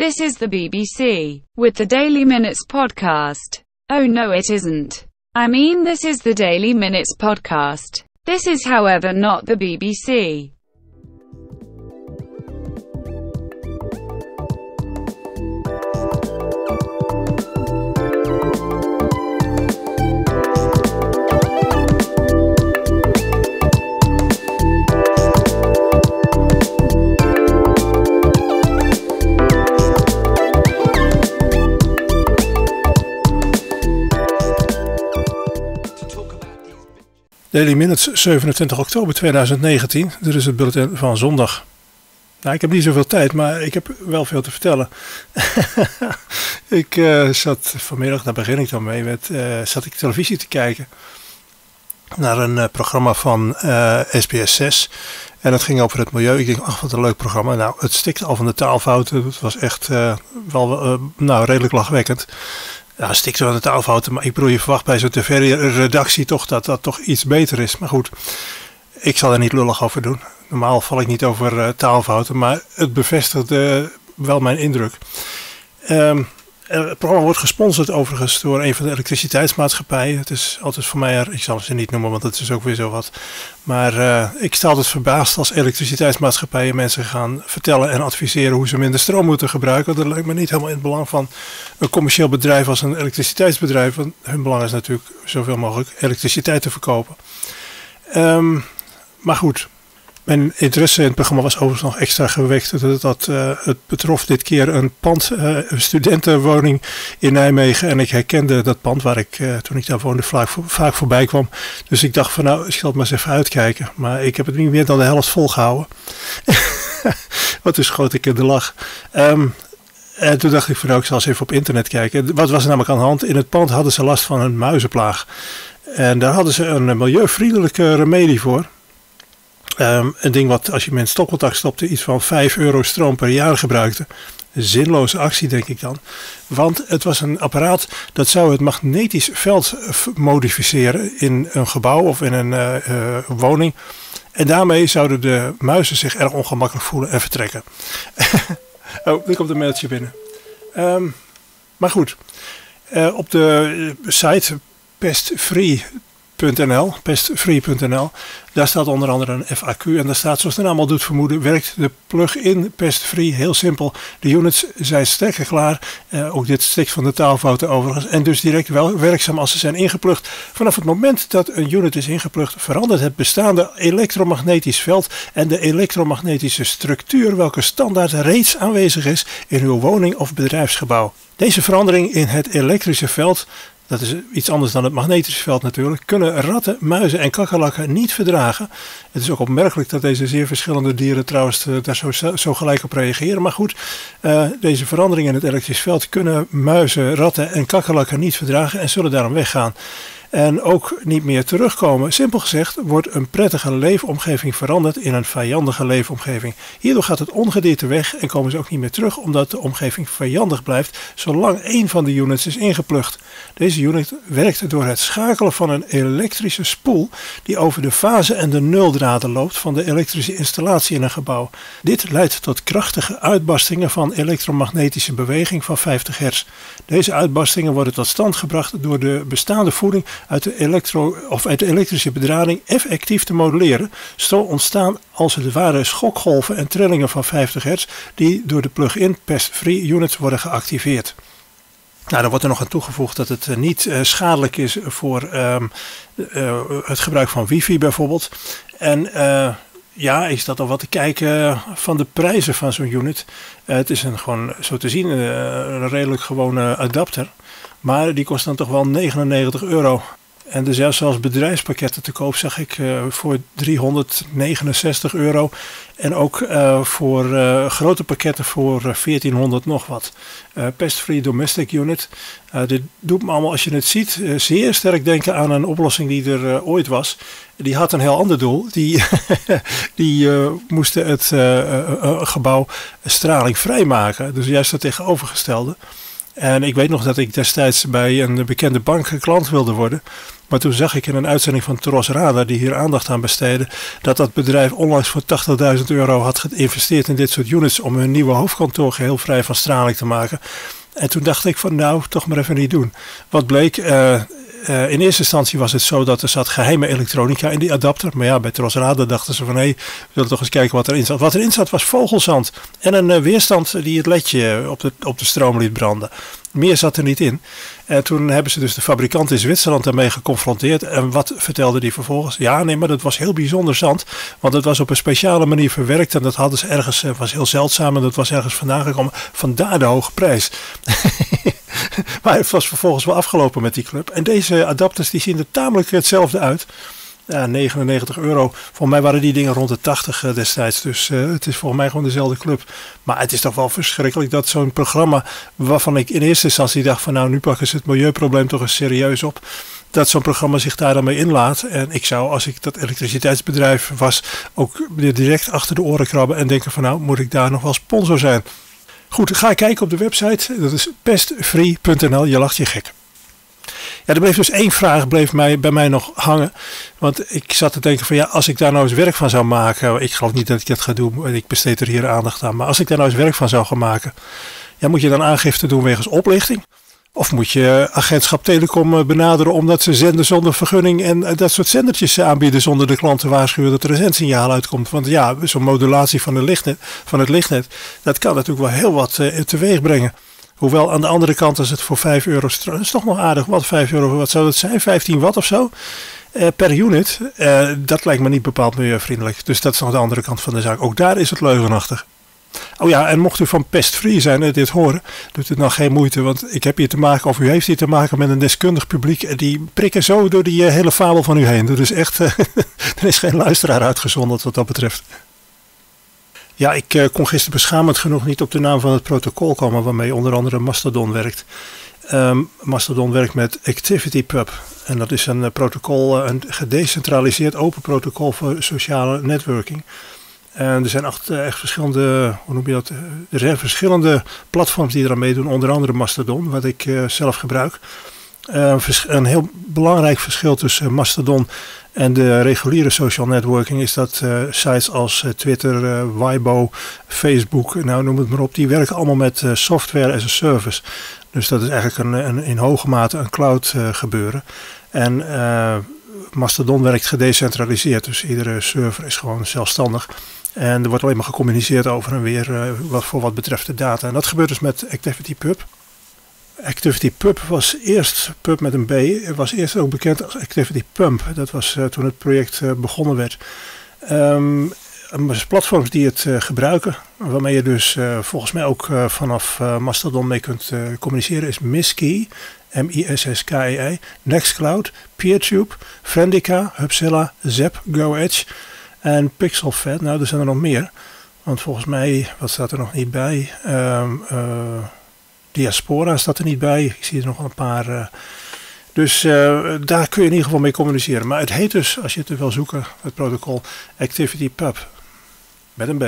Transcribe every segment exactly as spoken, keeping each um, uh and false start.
This is the B B C with the Daily Minutes podcast. Oh no, it isn't. I mean, this is the Daily Minutes podcast. This is, however, not the B B C. Daily Minutes, zevenentwintig oktober tweeduizend negentien. Dit is het bulletin van zondag. Nou, ik heb niet zoveel tijd, maar ik heb wel veel te vertellen. ik uh, zat vanmiddag, daar begin ik dan mee, met, uh, zat ik televisie te kijken. Naar een uh, programma van uh, S B S zes. En dat ging over het milieu. Ik denk, ach, wat een leuk programma. Nou, het stikte al van de taalfouten. Het was echt uh, wel uh, nou, redelijk lachwekkend. Ja, stikte van de taalfouten, maar ik bedoel, je verwacht bij zo'n tv-redactie toch dat dat toch iets beter is. Maar goed, ik zal er niet lullig over doen. Normaal val ik niet over uh, taalfouten, maar het bevestigde uh, wel mijn indruk. Um, het programma wordt gesponsord overigens door een van de elektriciteitsmaatschappijen. Het is altijd voor mij, er, ik zal ze niet noemen, want dat is ook weer zo wat. Maar uh, ik sta altijd verbaasd als elektriciteitsmaatschappijen mensen gaan vertellen en adviseren hoe ze minder stroom moeten gebruiken. Dat lijkt me niet helemaal in het belang van een commercieel bedrijf als een elektriciteitsbedrijf. Want hun belang is natuurlijk zoveel mogelijk elektriciteit te verkopen. Um, maar goed. Mijn interesse in het programma was overigens nog extra gewekt. Dat, dat, uh, het betrof dit keer een pand, uh, een studentenwoning in Nijmegen. En ik herkende dat pand waar ik, uh, toen ik daar woonde, vaak, vaak voorbij kwam. Dus ik dacht van nou, ik zal het maar eens even uitkijken. Maar ik heb het niet meer dan de helft volgehouden. Wat dus schoot ik in de lach. Um, en toen dacht ik van nou, ik zal eens even op internet kijken. Wat was er namelijk aan de hand? In het pand hadden ze last van een muizenplaag. En daar hadden ze een milieuvriendelijke remedie voor. Um, een ding wat als je met stopcontact stopte iets van vijf euro stroom per jaar gebruikte. Een zinloze actie denk ik dan. Want het was een apparaat dat zou het magnetisch veld modificeren in een gebouw of in een uh, uh, woning. En daarmee zouden de muizen zich erg ongemakkelijk voelen en vertrekken. Oh, er komt een mailtje binnen. Um, maar goed, uh, op de site pestfree punt n l, pestfree punt n l, daar staat onder andere een F A Q en daar staat, zoals de naam al doet vermoeden, werkt de plug-in pestfree heel simpel. De units zijn sterker klaar, uh, ook dit stikt van de taalfouten overigens, en dus direct wel werkzaam als ze zijn ingeplucht. Vanaf het moment dat een unit is ingeplucht, verandert het bestaande elektromagnetisch veld en de elektromagnetische structuur welke standaard reeds aanwezig is in uw woning of bedrijfsgebouw. Deze verandering in het elektrische veld, dat is iets anders dan het magnetische veld natuurlijk, kunnen ratten, muizen en kakkerlakken niet verdragen. Het is ook opmerkelijk dat deze zeer verschillende dieren trouwens daar zo, zo gelijk op reageren. Maar goed, uh, deze veranderingen in het elektrisch veld kunnen muizen, ratten en kakkerlakken niet verdragen en zullen daarom weggaan. En ook niet meer terugkomen. Simpel gezegd wordt een prettige leefomgeving veranderd in een vijandige leefomgeving. Hierdoor gaat het ongedierte weg en komen ze ook niet meer terug omdat de omgeving vijandig blijft zolang één van de units is ingeplucht. Deze unit werkt door het schakelen van een elektrische spoel die over de fase en de nuldraden loopt van de elektrische installatie in een gebouw. Dit leidt tot krachtige uitbarstingen van elektromagnetische beweging van vijftig hertz. Deze uitbarstingen worden tot stand gebracht door de bestaande voeding uit de, elektro, of uit de elektrische bedrading effectief te modelleren. Zo ontstaan als het ware schokgolven en trillingen van vijftig hertz die door de plug-in pest-free units worden geactiveerd. Nou, dan wordt er nog aan toegevoegd dat het niet uh, schadelijk is voor um, uh, het gebruik van wifi bijvoorbeeld. En uh, ja, is dat al wat te kijken van de prijzen van zo'n unit. Uh, het is een gewoon zo te zien uh, een redelijk gewone adapter. Maar die kost dan toch wel negenennegentig euro. En er zijn zelfs bedrijfspakketten te koop, zag ik, uh, voor driehonderdnegenenzestig euro. En ook uh, voor uh, grote pakketten voor uh, veertienhonderd nog wat. Uh, Pest-free domestic unit. Uh, dit doet me allemaal, als je het ziet, uh, zeer sterk denken aan een oplossing die er uh, ooit was. Die had een heel ander doel. Die, die uh, moesten het uh, uh, uh, gebouw stralingvrij maken. Dus juist het tegenovergestelde. En ik weet nog dat ik destijds bij een bekende bank klant wilde worden. Maar toen zag ik in een uitzending van Tros Radar, die hier aandacht aan besteedde, dat dat bedrijf onlangs voor tachtigduizend euro had geïnvesteerd in dit soort units om hun nieuwe hoofdkantoor geheel vrij van straling te maken. En toen dacht ik van nou, toch maar even niet doen. Wat bleek, uh, uh, in eerste instantie was het zo dat er zat geheime elektronica in die adapter. Maar ja, bij Tros Radar dachten ze van hé, hey, we willen toch eens kijken wat erin zat. Wat erin zat was vogelzand en een uh, weerstand die het ledje op de, op de stroom liet branden. Meer zat er niet in. En toen hebben ze dus de fabrikant in Zwitserland daarmee geconfronteerd. En wat vertelde die vervolgens? Ja, nee, maar dat was heel bijzonder zand. Want het was op een speciale manier verwerkt. En dat hadden ze ergens, was heel zeldzaam. En dat was ergens vandaan gekomen. Vandaar de hoge prijs. Maar het was vervolgens wel afgelopen met die club. En deze adapters die zien er tamelijk hetzelfde uit. Ja, negenennegentig euro. Volgens mij waren die dingen rond de tachtig uh, destijds. Dus uh, het is volgens mij gewoon dezelfde club. Maar het is toch wel verschrikkelijk dat zo'n programma, waarvan ik in eerste instantie dacht van nou, nu pakken ze het milieuprobleem toch eens serieus op. Dat zo'n programma zich daar dan mee inlaat. En ik zou, als ik dat elektriciteitsbedrijf was, ook direct achter de oren krabben en denken van nou, moet ik daar nog wel sponsor zijn. Goed, ga kijken op de website. Dat is pestfree punt n l. Je lacht je gek. Ja, er bleef dus één vraag bleef mij, bij mij nog hangen. Want ik zat te denken van ja, als ik daar nou eens werk van zou maken. Ik geloof niet dat ik dat ga doen. Ik besteed er hier aandacht aan. Maar als ik daar nou eens werk van zou gaan maken. Ja, moet je dan aangifte doen wegens oplichting? Of moet je agentschap Telecom benaderen omdat ze zenden zonder vergunning en dat soort zendertjes aanbieden zonder de klant te waarschuwen dat er een zendsignaal uitkomt. Want ja, zo'n modulatie van, de lichtnet, van het lichtnet, dat kan natuurlijk wel heel wat uh, teweeg brengen. Hoewel aan de andere kant als het voor vijf euro, dat is toch nog aardig, wat vijf euro, wat zou dat zijn, vijftien watt of zo uh, per unit. Uh, dat lijkt me niet bepaald milieuvriendelijk. Dus dat is nog de andere kant van de zaak. Ook daar is het leugenachtig. Oh ja, en mocht u van pestfree zijn en dit horen, doet het nou geen moeite. Want ik heb hier te maken, of u heeft hier te maken met een deskundig publiek. En die prikken zo door die uh, hele fabel van u heen. Dus echt, uh, er is geen luisteraar uitgezonderd wat dat betreft. Ja, ik uh, kon gisteren beschamend genoeg niet op de naam van het protocol komen waarmee onder andere Mastodon werkt. Um, Mastodon werkt met ActivityPub. En dat is een uh, protocol, uh, een gedecentraliseerd open protocol voor sociale networking. En er zijn echt, echt verschillende, hoe noem je dat? Er zijn verschillende platforms die eraan meedoen, onder andere Mastodon, wat ik uh, zelf gebruik. Uh, een heel belangrijk verschil tussen Mastodon en de reguliere social networking is dat uh, sites als uh, Twitter, uh, Weibo, Facebook, nou noem het maar op, die werken allemaal met uh, software as a service. Dus dat is eigenlijk een, een, in hoge mate een cloud uh, gebeuren. En uh, Mastodon werkt gedecentraliseerd, dus iedere server is gewoon zelfstandig. En er wordt alleen maar gecommuniceerd over en weer uh, wat, voor wat betreft de data. En dat gebeurt dus met ActivityPub. ActivityPub was eerst, pub met een B, was eerst ook bekend als ActivityPump. Dat was uh, toen het project uh, begonnen werd. Um, platforms die het uh, gebruiken, waarmee je dus uh, volgens mij ook uh, vanaf uh, Mastodon mee kunt uh, communiceren, is Misskey, M I S S K E Y, Nextcloud, Peertube, Friendica, Hubzilla, Zap, GoEdge en Pixelfed. Nou, er zijn er nog meer. Want volgens mij, wat staat er nog niet bij? Um, uh, Diaspora staat er niet bij. Ik zie er nog wel een paar. Uh, dus uh, daar kun je in ieder geval mee communiceren. Maar het heet dus, als je het wil zoeken, het protocol ActivityPub. Met een B.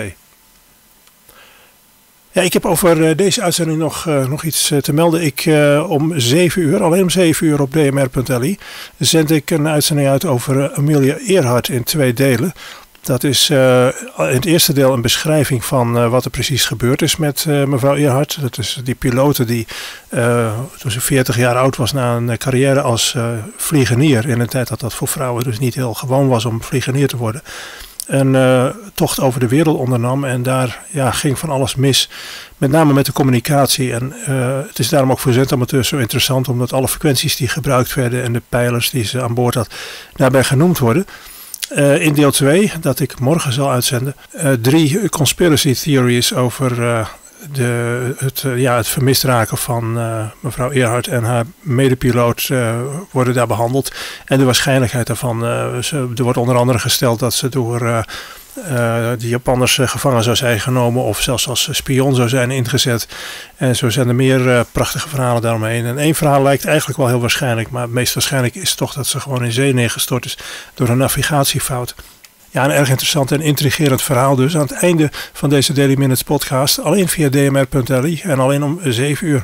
Ja, ik heb over uh, deze uitzending nog, uh, nog iets uh, te melden. Ik uh, om zeven uur, alleen om zeven uur op d m r punt l i, zend ik een uitzending uit over uh, Amelia Earhart in twee delen. Dat is uh, in het eerste deel een beschrijving van uh, wat er precies gebeurd is met uh, mevrouw Earhart. Dat is die pilote die uh, toen ze veertig jaar oud was na een carrière als uh, vliegenier. In een tijd dat dat voor vrouwen dus niet heel gewoon was om vliegenier te worden. Een uh, tocht over de wereld ondernam en daar ja, ging van alles mis. Met name met de communicatie. En uh, het is daarom ook voor zendamateurs zo interessant omdat alle frequenties die gebruikt werden en de pijlers die ze aan boord had daarbij genoemd worden. Uh, in deel twee, dat ik morgen zal uitzenden, uh, drie conspiracy theories over uh, de, het, uh, ja, het vermist raken van uh, mevrouw Earhart en haar medepiloot uh, worden daar behandeld. En de waarschijnlijkheid daarvan, uh, ze, er wordt onder andere gesteld dat ze door uh, uh, de Japanners uh, gevangen zou zijn genomen of zelfs als spion zou zijn ingezet. En zo zijn er meer uh, prachtige verhalen daaromheen. En één verhaal lijkt eigenlijk wel heel waarschijnlijk, maar het meest waarschijnlijk is toch dat ze gewoon in zee neergestort is door een navigatiefout. Ja, een erg interessant en intrigerend verhaal dus aan het einde van deze Daily Minutes podcast. Alleen via d m r punt l i en alleen om zeven uur.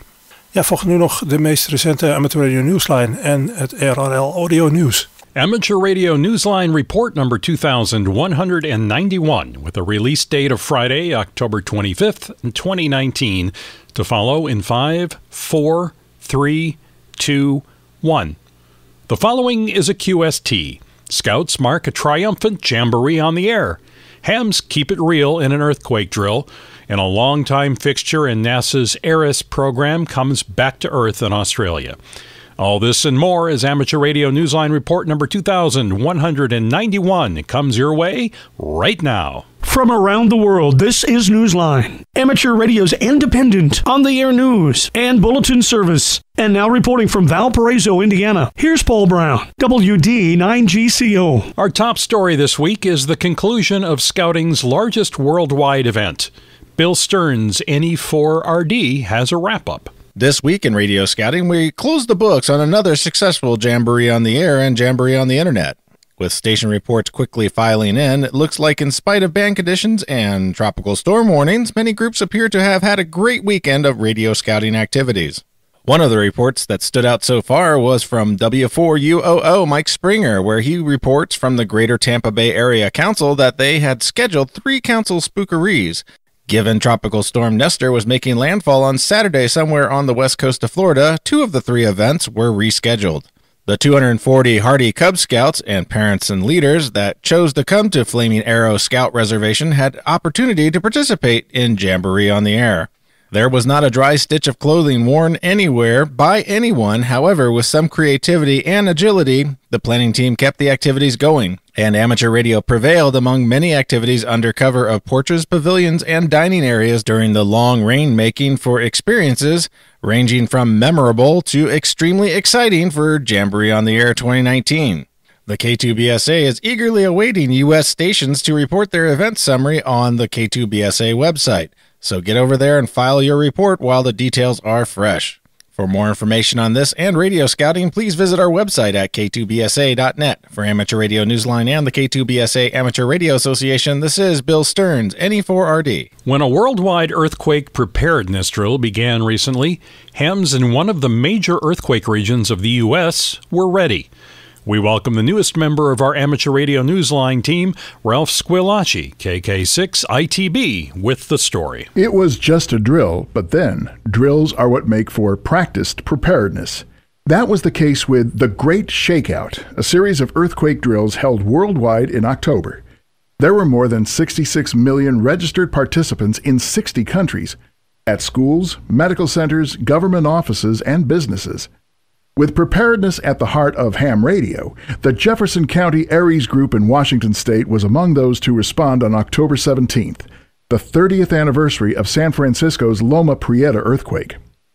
Ja, volgt nu nog de meest recente Amateur Radio Newsline en het R R L Audio News. Amateur Radio Newsline Report number two thousand one hundred ninety-one, with a release date of Friday, October twenty-fifth, twenty nineteen, to follow in five, four, three, two, one. The following is a Q S T. Scouts mark a triumphant jamboree on the air. Hams keep it real in an earthquake drill, and a long-time fixture in NASA's ARIS program comes back to Earth in Australia. All this and more is Amateur Radio Newsline Report number two thousand one hundred ninety-one. It comes your way right now. From around the world, this is Newsline, Amateur Radio's independent, on-the-air news and bulletin service. And now reporting from Valparaiso, Indiana, here's Paul Brown, W D nine G C O. Our top story this week is the conclusion of Scouting's largest worldwide event. Bill Stern's N E four R D has a wrap-up. This week in Radio Scouting, we close the books on another successful Jamboree on the air and Jamboree on the internet. With station reports quickly filing in, it looks like in spite of bad conditions and tropical storm warnings, many groups appear to have had a great weekend of radio scouting activities. One of the reports that stood out so far was from W four U O O Mike Springer, where he reports from the Greater Tampa Bay Area Council that they had scheduled three council spookeries. Given Tropical Storm Nestor was making landfall on Saturday somewhere on the west coast of Florida, two of the three events were rescheduled. The two hundred forty hardy Cub Scouts and parents and leaders that chose to come to Flaming Arrow Scout Reservation had opportunity to participate in Jamboree on the Air. There was not a dry stitch of clothing worn anywhere by anyone. However, with some creativity and agility, the planning team kept the activities going, and amateur radio prevailed among many activities under cover of porches, pavilions, and dining areas during the long rain-making for experiences ranging from memorable to extremely exciting for Jamboree on the Air twenty nineteen. The K two B S A is eagerly awaiting U S stations to report their event summary on the K two B S A website. So get over there and file your report while the details are fresh. For more information on this and radio scouting, please visit our website at K two B S A dot net. For Amateur Radio Newsline and the K two B S A Amateur Radio Association, this is Bill Stearns, N E four R D. When a worldwide earthquake preparedness drill began recently, hams in one of the major earthquake regions of the U S were ready. We welcome the newest member of our Amateur Radio Newsline team, Ralph Squillace, K K six I T B, with the story. It was just a drill, but then drills are what make for practiced preparedness. That was the case with the Great Shakeout, a series of earthquake drills held worldwide in October. There were more than sixty-six million registered participants in sixty countries, at schools, medical centers, government offices, and businesses. With preparedness at the heart of ham radio, the Jefferson County Aries Group in Washington State was among those to respond on October seventeenth, the thirtieth anniversary of San Francisco's Loma Prieta earthquake.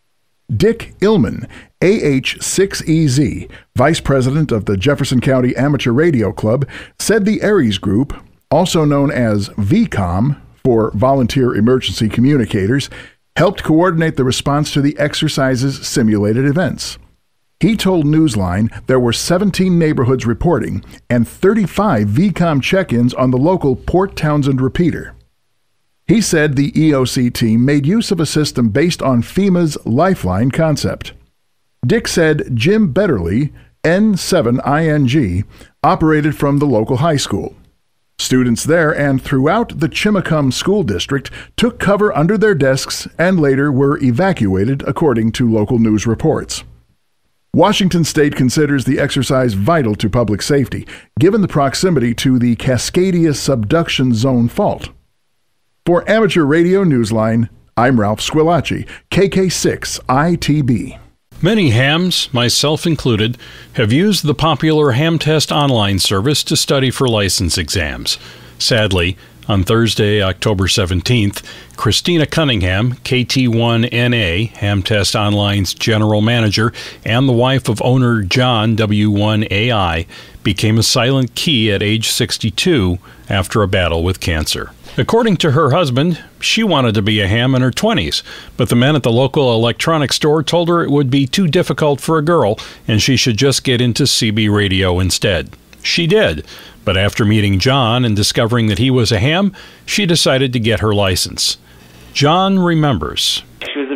Dick Illman, A H six E Z, vice president of the Jefferson County Amateur Radio Club, said the Aries Group, also known as V COM for Volunteer Emergency Communicators, helped coordinate the response to the exercise's simulated events. He told Newsline there were seventeen neighborhoods reporting and thirty-five V COM check-ins on the local Port Townsend repeater. He said the E O C team made use of a system based on FEMA's Lifeline concept. Dick said Jim Betterly, N seven I N G, operated from the local high school. Students there and throughout the Chimacum School District took cover under their desks and later were evacuated, according to local news reports. Washington State considers the exercise vital to public safety, given the proximity to the Cascadia subduction zone fault. For Amateur Radio Newsline, I'm Ralph Squillace, K K six I T B. Many hams, myself included, have used the popular HamTest online service to study for license exams. Sadly, on Thursday, October seventeenth, Christina Cunningham, K T one N A, HamTest Online's general manager, and the wife of owner John W one A I, became a silent key at age sixty-two after a battle with cancer. According to her husband, she wanted to be a ham in her twenties, but the men at the local electronics store told her it would be too difficult for a girl and she should just get into C B radio instead. She did, but after meeting John and discovering that he was a ham, she decided to get her license. John remembers. She was a very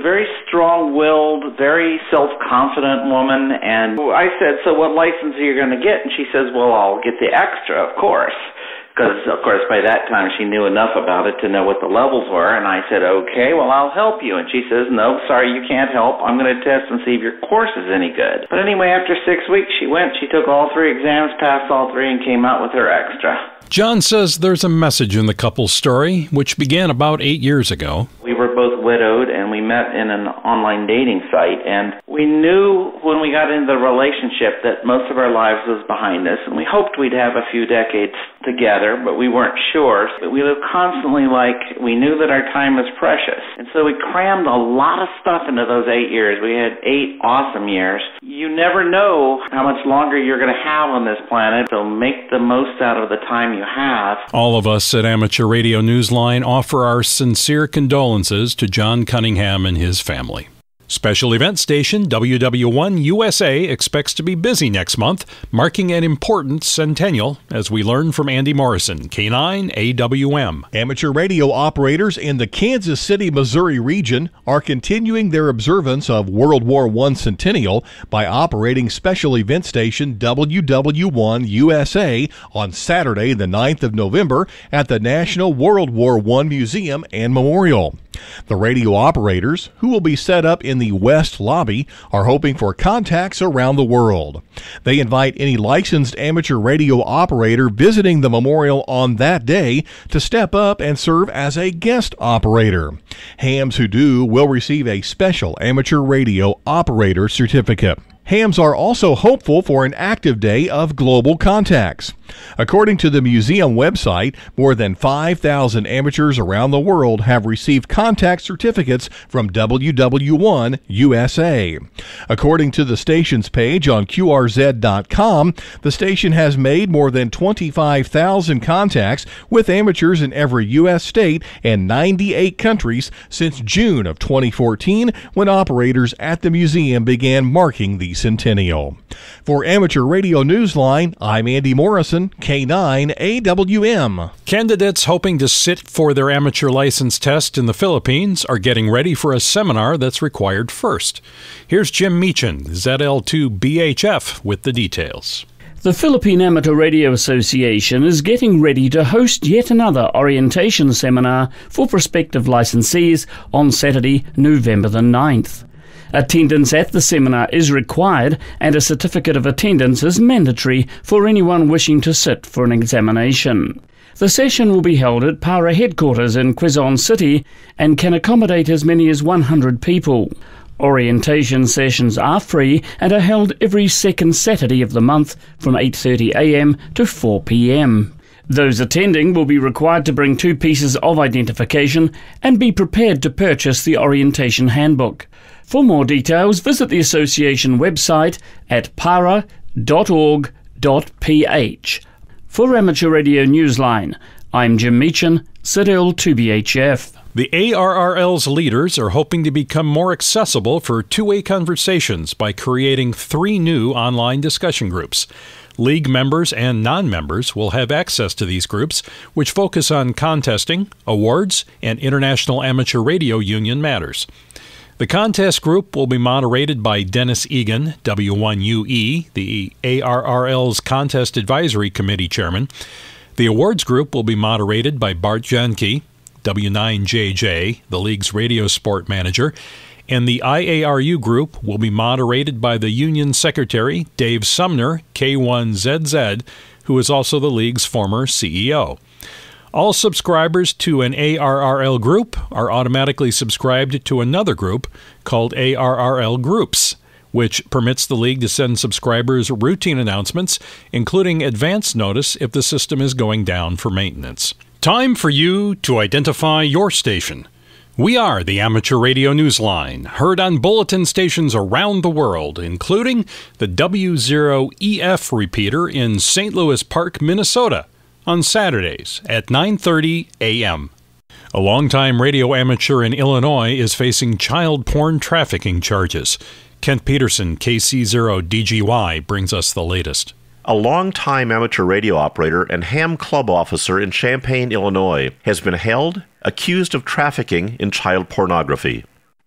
strong-willed, very self-confident woman, and I said, so what license are you going to get? And she says, well, I'll get the extra, of course. Because, of course, by that time she knew enough about it to know what the levels were. And I said, okay, well, I'll help you. And she says, no, sorry, you can't help. I'm going to test and see if your course is any good. But anyway, after six weeks, she went. She took all three exams, passed all three, and came out with her extra. John says there's a message in the couple's story, which began about eight years ago. We were both widowed, and we met in an online dating site, and we knew when we got into the relationship that most of our lives was behind us, and we hoped we'd have a few decades together, but we weren't sure. But we lived constantly like we knew that our time was precious, and so we crammed a lot of stuff into those eight years. We had eight awesome years. You never know how much longer you're going to have on this planet, so make the most out of the time you have. All of us at Amateur Radio Newsline offer our sincere condolences to John Cunningham and his family. Special event station W W one U S A expects to be busy next month, marking an important centennial, as we learn from Andy Morrison, K nine A W M. Amateur radio operators in the Kansas City, Missouri region are continuing their observance of World War One centennial by operating special event station W W one U S A on Saturday, the ninth of November, at the National World War One Museum and Memorial. The radio operators, who will be set up in the West Lobby, are hoping for contacts around the world. They invite any licensed amateur radio operator visiting the memorial on that day to step up and serve as a guest operator. Hams who do will receive a special amateur radio operator certificate. Hams are also hopeful for an active day of global contacts. According to the museum website, more than five thousand amateurs around the world have received contact certificates from W W one U S A. According to the station's page on Q R Z dot com, the station has made more than twenty-five thousand contacts with amateurs in every U S state and ninety-eight countries since June of twenty fourteen, when operators at the museum began marking the centennial. For Amateur Radio Newsline, I'm Andy Morrison, K nine A W M. Candidates hoping to sit for their amateur license test in the Philippines are getting ready for a seminar that's required first. Here's Jim Meechan, Z L two B H F, with the details. The Philippine Amateur Radio Association is getting ready to host yet another orientation seminar for prospective licensees on Saturday, November the ninth. Attendance at the seminar is required, and a certificate of attendance is mandatory for anyone wishing to sit for an examination. The session will be held at PARA headquarters in Quezon City and can accommodate as many as one hundred people. Orientation sessions are free and are held every second Saturday of the month from eight thirty a m to four p m Those attending will be required to bring two pieces of identification and be prepared to purchase the orientation handbook. For more details, visit the association website at para dot org dot p h. For Amateur Radio Newsline, I'm Jim Meechan, Z L two B H F. The A R R L's leaders are hoping to become more accessible for two-way conversations by creating three new online discussion groups. League members and non-members will have access to these groups, which focus on contesting, awards, and International Amateur Radio Union matters. The contest group will be moderated by Dennis Egan, W one U E, the A R R L's Contest Advisory Committee Chairman. The awards group will be moderated by Bart Janke, W nine J J, the league's radio sport manager, and the I A R U group will be moderated by the union secretary, Dave Sumner, K one Z Z, who is also the league's former C E O. All subscribers to an A R R L group are automatically subscribed to another group called A R R L Groups, which permits the league to send subscribers routine announcements, including advance notice if the system is going down for maintenance. Time for you to identify your station. We are the Amateur Radio Newsline, heard on bulletin stations around the world, including the W zero E F repeater in Saint Louis Park, Minnesota, on Saturdays at nine thirty a m A longtime radio amateur in Illinois is facing child porn trafficking charges. Kent Peterson, K C zero D G Y, brings us the latest. A longtime amateur radio operator and ham club officer in Champaign, Illinois, has been held, accused of trafficking in child pornography.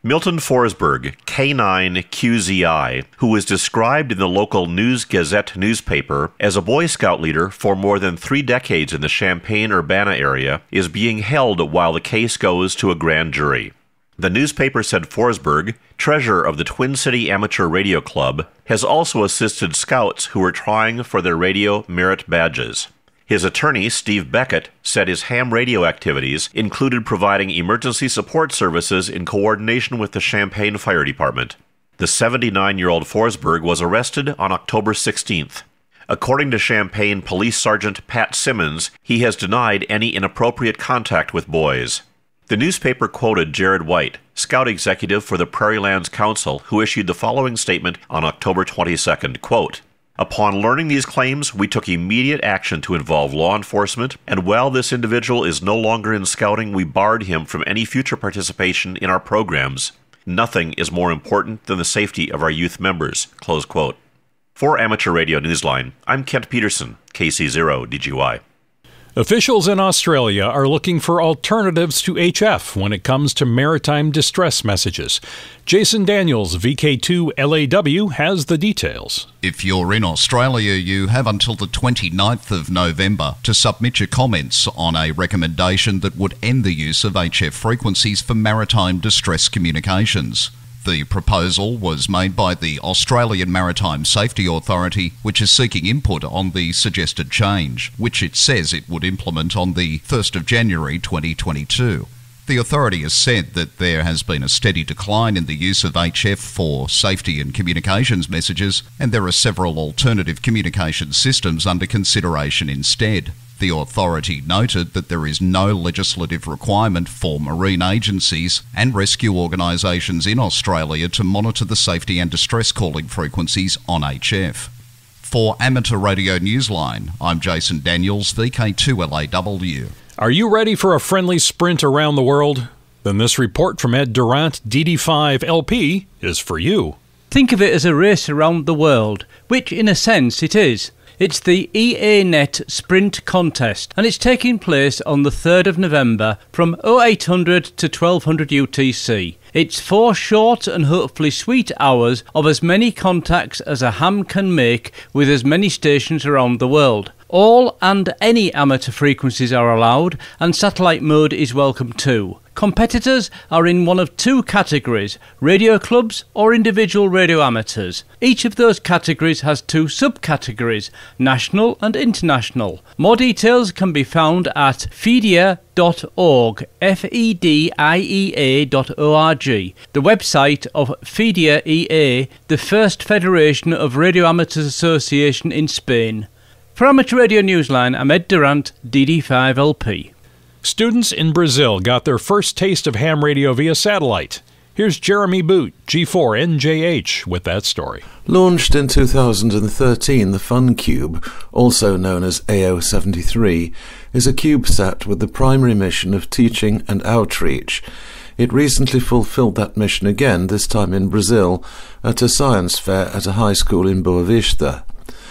Milton Forsberg, K nine Q Z I, who was described in the local News Gazette newspaper as a Boy Scout leader for more than three decades in the Champaign-Urbana area, is being held while the case goes to a grand jury. The newspaper said Forsberg, treasurer of the Twin City Amateur Radio Club, has also assisted scouts who were trying for their radio merit badges. His attorney, Steve Beckett, said his ham radio activities included providing emergency support services in coordination with the Champaign Fire Department. The seventy-nine-year-old Forsberg was arrested on October sixteenth. According to Champaign Police Sergeant Pat Simmons, he has denied any inappropriate contact with boys. The newspaper quoted Jared White, Scout Executive for the Prairie Lands Council, who issued the following statement on October twenty-second, quote, "Upon learning these claims, we took immediate action to involve law enforcement, and while this individual is no longer in scouting, we barred him from any future participation in our programs. Nothing is more important than the safety of our youth members." Close quote. For Amateur Radio Newsline, I'm Kent Peterson, K C zero D G Y. Officials in Australia are looking for alternatives to H F when it comes to maritime distress messages. Jason Daniels, V K two L A W, has the details. If you're in Australia, you have until the twenty-ninth of November to submit your comments on a recommendation that would end the use of H F frequencies for maritime distress communications. The proposal was made by the Australian Maritime Safety Authority, which is seeking input on the suggested change, which it says it would implement on the first of January twenty twenty-two. The authority has said that there has been a steady decline in the use of H F for safety and communications messages, and there are several alternative communication systems under consideration instead. The authority noted that there is no legislative requirement for marine agencies and rescue organisations in Australia to monitor the safety and distress calling frequencies on H F. For Amateur Radio Newsline, I'm Jason Daniels, V K two L A W. Are you ready for a friendly sprint around the world? Then this report from Ed Durant, D D five L P, is for you. Think of it as a race around the world, which in a sense it is. It's the E A Net Sprint Contest, and it's taking place on the third of November from oh eight hundred to twelve hundred U T C. It's four short and hopefully sweet hours of as many contacts as a ham can make with as many stations around the world. All and any amateur frequencies are allowed, and satellite mode is welcome too. Competitors are in one of two categories, radio clubs or individual radio amateurs. Each of those categories has two subcategories, national and international. More details can be found at fedia dot org, F E D I E A dot O R G, the website of FEDIA E A, the first Federation of Radio Amateurs Association in Spain. For Amateur Radio Newsline, I'm Ed Durant, D D five L P. Students in Brazil got their first taste of ham radio via satellite. Here's Jeremy Boot, G four N J H, with that story. Launched in two thousand thirteen, the FunCube, also known as A O seventy-three, is a CubeSat with the primary mission of teaching and outreach. It recently fulfilled that mission again, this time in Brazil, at a science fair at a high school in Boa Vista.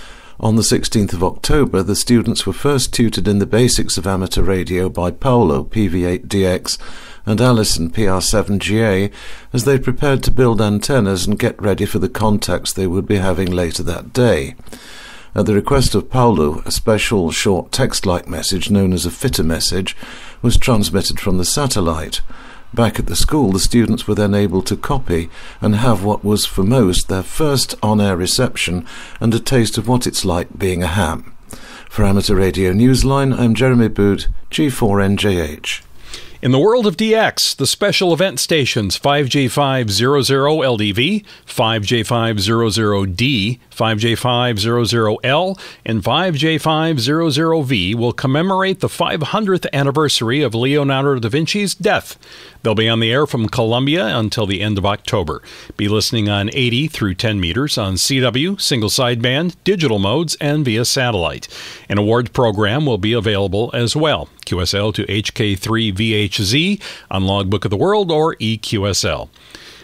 On the sixteenth of October, the students were first tutored in the basics of amateur radio by Paulo, P V eight D X, and Alison, P R seven G A, as they prepared to build antennas and get ready for the contacts they would be having later that day. At the request of Paulo, a special short text-like message known as a fitter message was transmitted from the satellite. Back at the school, the students were then able to copy and have what was for most their first on-air reception and a taste of what it's like being a ham. For Amateur Radio Newsline, I'm Jeremy Boot, G four N J H. In the world of D X, the special event stations five J five hundred L D V, five J five hundred D, five J five hundred L, and five J five hundred V will commemorate the five hundredth anniversary of Leonardo da Vinci's death. They'll be on the air from Columbia until the end of October. Be listening on eighty through ten meters on C W, single sideband, digital modes, and via satellite. An award program will be available as well. Q S L to H K three V H Z on Logbook of the World or E Q S L.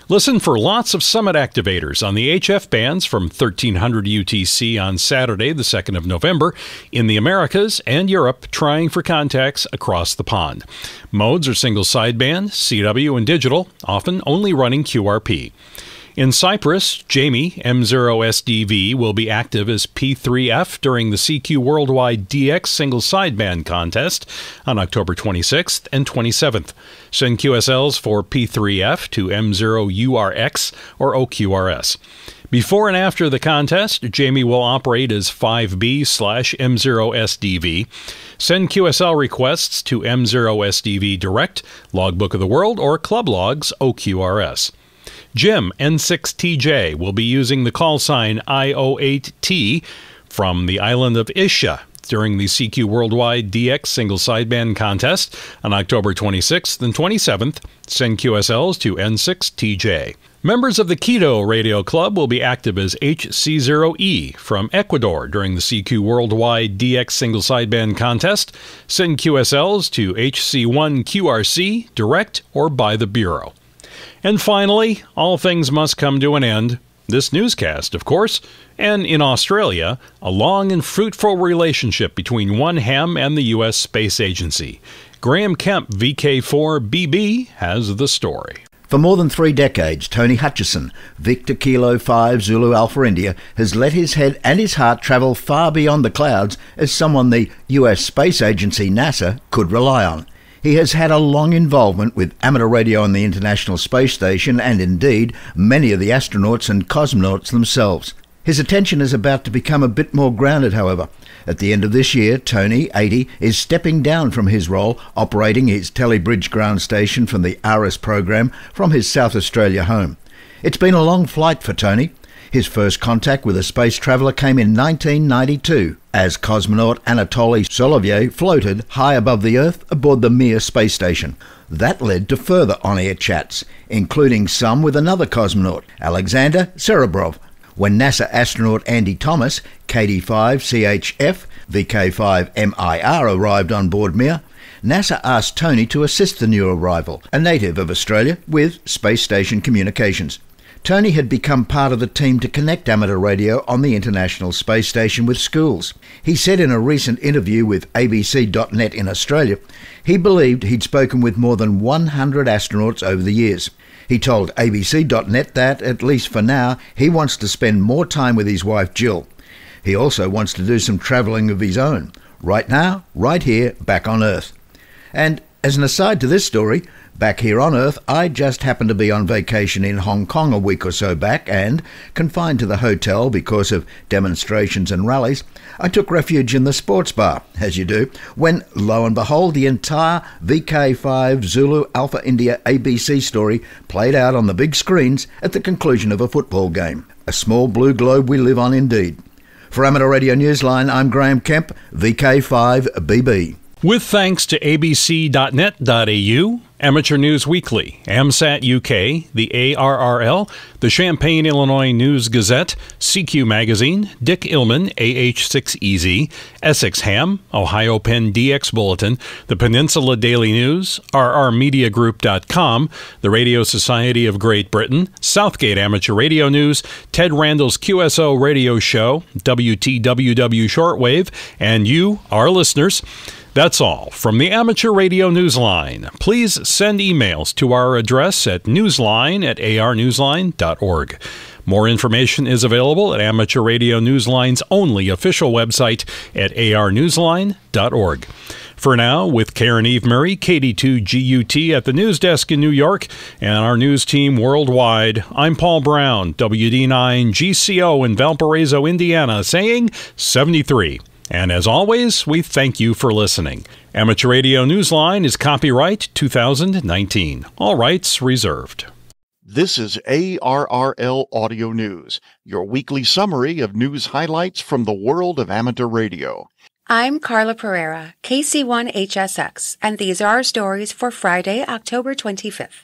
Listen for lots of Summit activators on the H F bands from thirteen hundred U T C on Saturday, the second of November, in the Americas and Europe, trying for contacts across the pond. Modes are single sideband, C W, and digital, often only running Q R P. In Cyprus, Jamie, M zero S D V, will be active as P three F during the C Q Worldwide D X single sideband contest on October twenty-sixth and twenty-seventh. Send Q S Ls for P three F to M zero U R X or O Q R S. Before and after the contest, Jamie will operate as five B slash M zero S D V. Send Q S L requests to M zero S D V Direct, Logbook of the World, or Club Logs O Q R S. Jim, N six T J, will be using the call sign I O eight T from the island of Isha during the C Q Worldwide D X single sideband contest on October twenty-sixth and twenty-seventh. Send Q S Ls to N six T J. Members of the Quito Radio Club will be active as H C zero E from Ecuador during the C Q Worldwide D X single sideband contest. Send Q S Ls to H C one Q R C, Direct, or by the Bureau. And finally, all things must come to an end. This newscast, of course, and in Australia, a long and fruitful relationship between one Ham and the U S Space Agency. Graham Kemp, V K four B B, has the story. For more than three decades, Tony Hutchison, Victor Kilo five Zulu Alpha India, has let his head and his heart travel far beyond the clouds as someone the U S Space Agency, NASA, could rely on. He has had a long involvement with amateur radio on the International Space Station and indeed many of the astronauts and cosmonauts themselves. His attention is about to become a bit more grounded, however. At the end of this year, Tony, eighty, is stepping down from his role operating his Telebridge ground station from the A R I S program from his South Australia home. It's been a long flight for Tony. His first contact with a space traveller came in nineteen ninety-two, as cosmonaut Anatoly Solovyev floated high above the Earth aboard the Mir space station. That led to further on-air chats, including some with another cosmonaut, Alexander Serebrov. When NASA astronaut Andy Thomas, K D five C H F, V K five M I R, arrived on board Mir, NASA asked Tony to assist the new arrival, a native of Australia, with space station communications. Tony had become part of the team to connect amateur radio on the International Space Station with schools. He said in a recent interview with A B C dot net in Australia, he believed he'd spoken with more than one hundred astronauts over the years. He told A B C dot net that, at least for now, he wants to spend more time with his wife Jill. He also wants to do some travelling of his own, right now, right here, back on Earth. And as an aside to this story, back here on Earth, I just happened to be on vacation in Hong Kong a week or so back and, confined to the hotel because of demonstrations and rallies, I took refuge in the sports bar, as you do, when, lo and behold, the entire V K five Zulu Alpha India A B C story played out on the big screens at the conclusion of a football game. A small blue globe we live on indeed. For Amateur Radio Newsline, I'm Graham Kemp, V K five B B. With thanks to A B C dot net dot A U, Amateur News Weekly, AMSAT U K, the A R R L, the Champaign, Illinois News Gazette, C Q Magazine, Dick Illman, A H six E Z, Essex Ham, Ohio Penn D X Bulletin, the Peninsula Daily News, R R Media Group dot com, the Radio Society of Great Britain, Southgate Amateur Radio News, Ted Randall's Q S O Radio Show, W T W W Shortwave, and you, our listeners. That's all from the Amateur Radio Newsline. Please send emails to our address at newsline at a r newsline dot org. More information is available at Amateur Radio Newsline's only official website at a r newsline dot org. For now, with Karen Eve Murray, K D two G U T at the news desk in New York, and our news team worldwide, I'm Paul Brown, W D nine G C O in Valparaiso, Indiana, saying seventy-three. And as always, we thank you for listening. Amateur Radio Newsline is copyright two thousand nineteen. All rights reserved. This is A R R L Audio News, your weekly summary of news highlights from the world of amateur radio. I'm Carla Pereira, K C one H S X, and these are our stories for Friday, October twenty-fifth.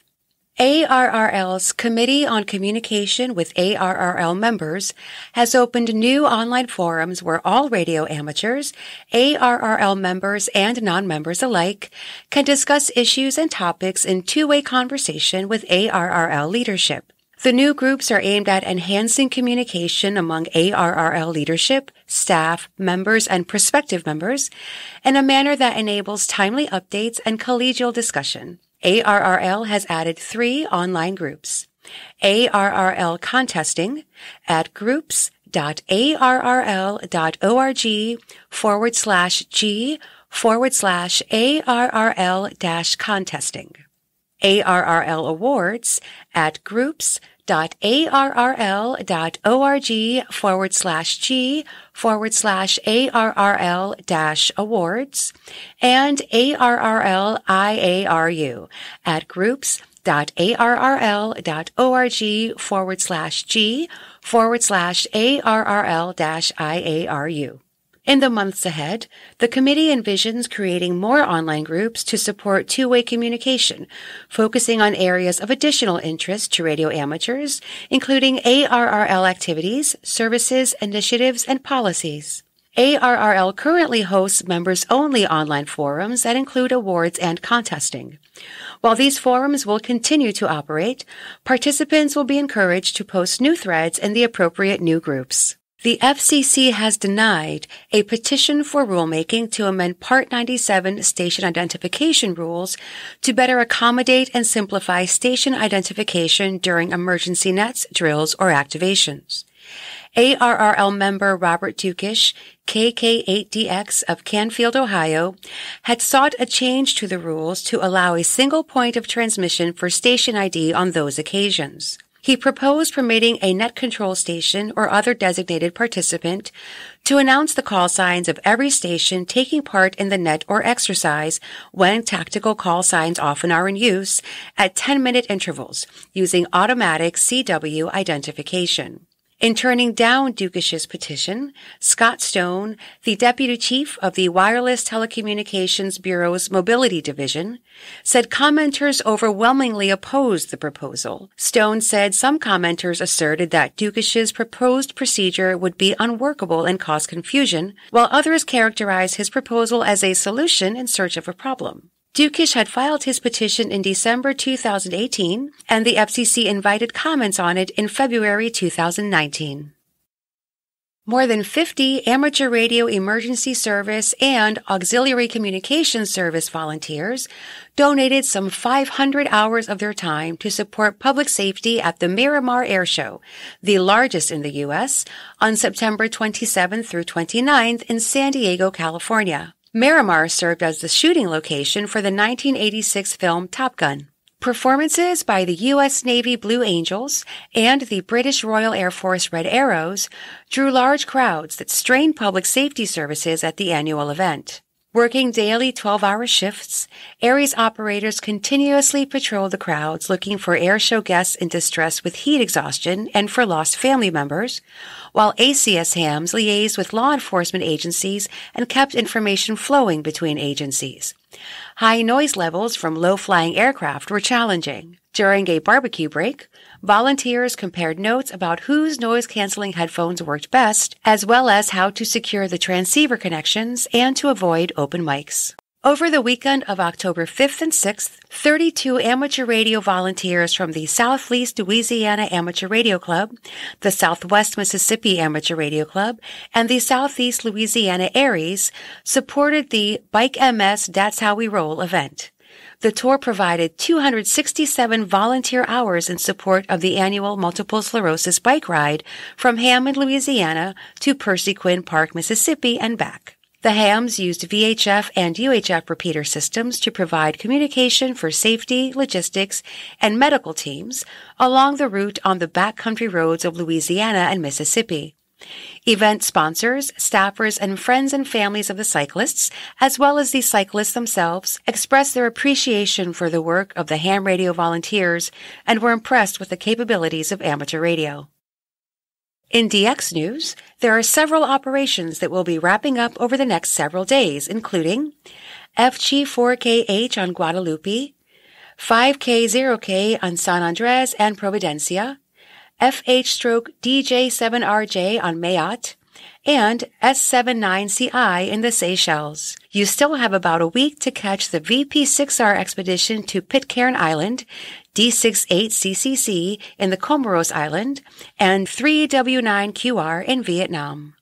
A R R L's Committee on Communication with A R R L members has opened new online forums where all radio amateurs, A R R L members and non-members alike, can discuss issues and topics in two-way conversation with A R R L leadership. The new groups are aimed at enhancing communication among A R R L leadership, staff, members, and prospective members in a manner that enables timely updates and collegial discussion. A R R L has added three online groups. A R R L Contesting at groups.arrl.org forward slash G forward slash ARRL dash contesting. A R R L Awards at groups.arrl.org forward slash G forward slash ARRL dash awards and A R R L I A R U at groups.arrl.org forward slash G forward slash ARRL dash I A R U. In the months ahead, the committee envisions creating more online groups to support two-way communication, focusing on areas of additional interest to radio amateurs, including A R R L activities, services, initiatives, and policies. A R R L currently hosts members-only online forums that include awards and contesting. While these forums will continue to operate, participants will be encouraged to post new threads in the appropriate new groups. The F C C has denied a petition for rulemaking to amend Part ninety-seven station identification rules to better accommodate and simplify station identification during emergency nets, drills, or activations. A R R L member Robert Dukish, K K eight D X of Canfield, Ohio, had sought a change to the rules to allow a single point of transmission for station I D on those occasions. He proposed permitting a net control station or other designated participant to announce the call signs of every station taking part in the net or exercise when tactical call signs often are in use at ten-minute intervals using automatic C W identification. In turning down Dukish's petition, Scott Stone, the deputy chief of the Wireless Telecommunications Bureau's Mobility Division, said commenters overwhelmingly opposed the proposal. Stone said some commenters asserted that Dukish's proposed procedure would be unworkable and cause confusion, while others characterized his proposal as a solution in search of a problem. Dukish had filed his petition in December two thousand eighteen, and the F C C invited comments on it in February two thousand nineteen. More than fifty amateur radio emergency service and auxiliary communications service volunteers donated some five hundred hours of their time to support public safety at the Miramar Air Show, the largest in the U S, on September twenty-seventh through twenty-ninth in San Diego, California. Miramar served as the shooting location for the nineteen eighty-six film Top Gun. Performances by the U S Navy Blue Angels and the British Royal Air Force Red Arrows drew large crowds that strained public safety services at the annual event. Working daily twelve-hour shifts, Aries operators continuously patrol the crowds looking for airshow guests in distress with heat exhaustion and for lost family members, while A C S hams liaised with law enforcement agencies and kept information flowing between agencies. High noise levels from low-flying aircraft were challenging. During a barbecue break, volunteers compared notes about whose noise-canceling headphones worked best, as well as how to secure the transceiver connections and to avoid open mics. Over the weekend of October fifth and sixth, thirty-two amateur radio volunteers from the Southeast Louisiana Amateur Radio Club, the Southwest Mississippi Amateur Radio Club, and the Southeast Louisiana Aries supported the Bike M S That's How We Roll event. The tour provided two hundred sixty-seven volunteer hours in support of the annual multiple sclerosis bike ride from Hammond, Louisiana to Percy Quinn Park, Mississippi, and back. The hams used V H F and U H F repeater systems to provide communication for safety, logistics, and medical teams along the route on the backcountry roads of Louisiana and Mississippi. Event sponsors, staffers, and friends and families of the cyclists, as well as the cyclists themselves, expressed their appreciation for the work of the ham radio volunteers and were impressed with the capabilities of amateur radio. In D X news, there are several operations that will be wrapping up over the next several days, including F G four K H on Guadalupe, five K zero K on San Andres and Providencia, F H D J seven R J on Mayotte, and S seventy-nine C I in the Seychelles. You still have about a week to catch the V P six R expedition to Pitcairn Island, D sixty-eight C C C in the Comoros Island, and three W nine Q R in Vietnam.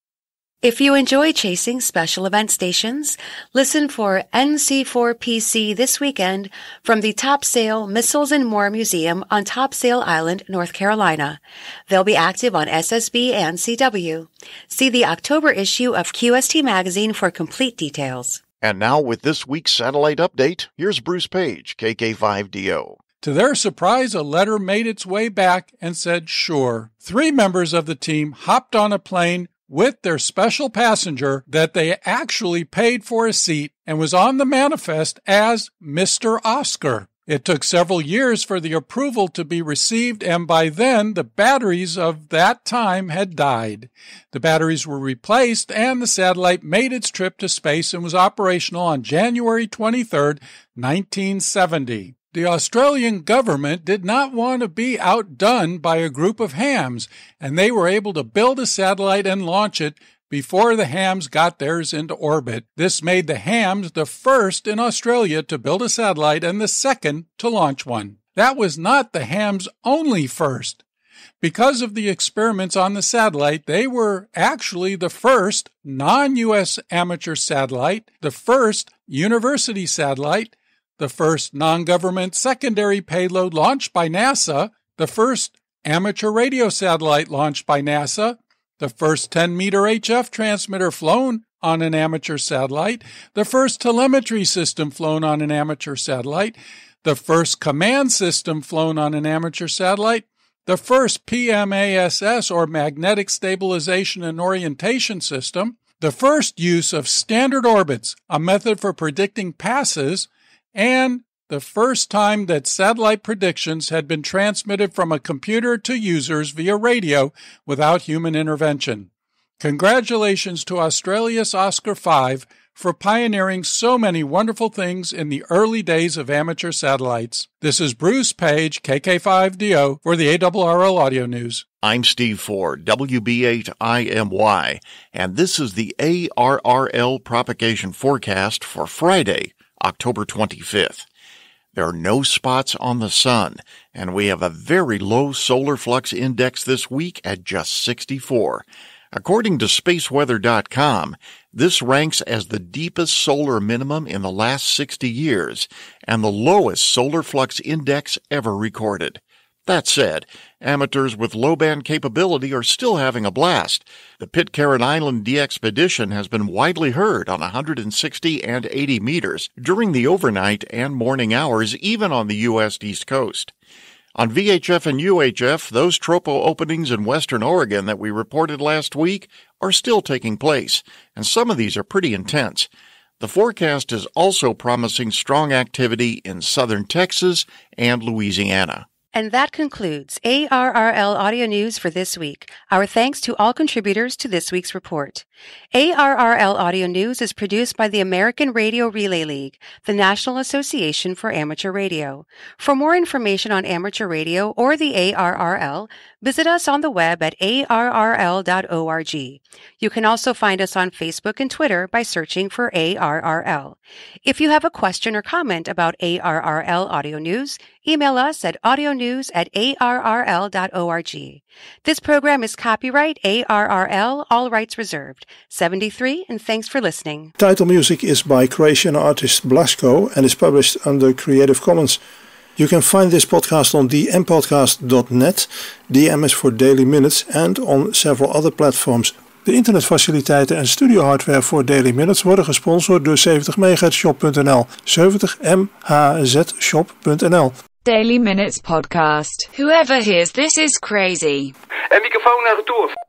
If you enjoy chasing special event stations, listen for N C four P C this weekend from the Topsail Missiles and More Museum on Topsail Island, North Carolina. They'll be active on S S B and C W. See the October issue of Q S T Magazine for complete details. And now with this week's satellite update, here's Bruce Page, K K five D O. To their surprise, a letter made its way back and said, sure. Three members of the team hopped on a plane with their special passenger that they actually paid for a seat and was on the manifest as Mister Oscar. It took several years for the approval to be received, and by then the batteries of that time had died. The batteries were replaced, and the satellite made its trip to space and was operational on January twenty-third, nineteen seventy. The Australian government did not want to be outdone by a group of hams, and they were able to build a satellite and launch it before the hams got theirs into orbit. This made the hams the first in Australia to build a satellite and the second to launch one. That was not the hams' only first. Because of the experiments on the satellite, they were actually the first non-U S amateur satellite, the first university satellite, the first non-government secondary payload launched by NASA, the first amateur radio satellite launched by NASA, the first ten-meter H F transmitter flown on an amateur satellite, the first telemetry system flown on an amateur satellite, the first command system flown on an amateur satellite, the first P M A S S or magnetic stabilization and orientation system, the first use of standard orbits, a method for predicting passes, and the first time that satellite predictions had been transmitted from a computer to users via radio without human intervention. Congratulations to Australia's Oscar five for pioneering so many wonderful things in the early days of amateur satellites. This is Bruce Page, K K five D O, for the A R R L Audio News. I'm Steve Ford, W B eight I M Y, and this is the A R R L propagation forecast for Friday, October twenty-fifth. There are no spots on the sun, and we have a very low solar flux index this week at just sixty-four. According to space weather dot com, this ranks as the deepest solar minimum in the last sixty years and the lowest solar flux index ever recorded. That said, amateurs with low-band capability are still having a blast. The Pitcairn Island de-expedition has been widely heard on one hundred sixty and eighty meters during the overnight and morning hours, even on the U S East Coast. On V H F and U H F, those tropo openings in western Oregon that we reported last week are still taking place, and some of these are pretty intense. The forecast is also promising strong activity in southern Texas and Louisiana. And that concludes A R R L Audio News for this week. Our thanks to all contributors to this week's report. A R R L Audio News is produced by the American Radio Relay League, the National Association for Amateur Radio. For more information on amateur radio or the A R R L, visit us on the web at A R R L dot org. You can also find us on Facebook and Twitter by searching for A R R L. If you have a question or comment about A R R L Audio News, email us at audionews at A R R L dot org. This program is copyright A R R L, all rights reserved. seventy-three, and thanks for listening. Title music is by Croatian artist Blasko and is published under Creative Commons. You can find this podcast on d m podcast dot net, D M is for Daily Minutes, and on several other platforms. De internetfaciliteiten en studiohardware voor Daily Minutes worden gesponsord door zeventig megahertz shop punt n l, zeventig m h z shop punt n l. Daily Minutes Podcast. Whoever hears this is crazy. En microfoon naar retour.